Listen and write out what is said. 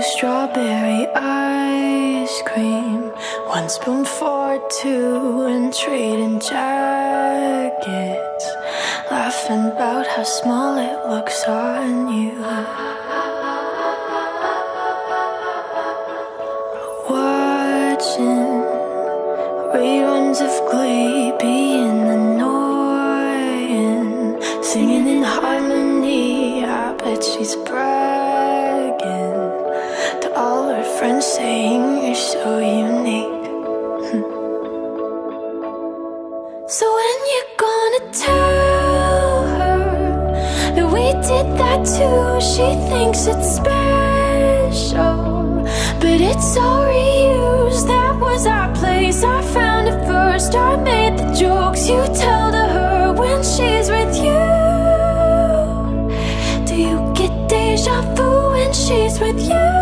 strawberry ice cream, one spoon for two, and trading jackets, laughing about how small it looks on you. Watching reruns of Glee, being annoying, singing in harmony. I bet she's bragging to all her friends, saying you're so unique. So when you gonna tell her that we did that too? She thinks it's special, but it's all reused. That was our place, I found it first. I made the jokes you tell to her when she's with you. Do you get deja vu when she's with you?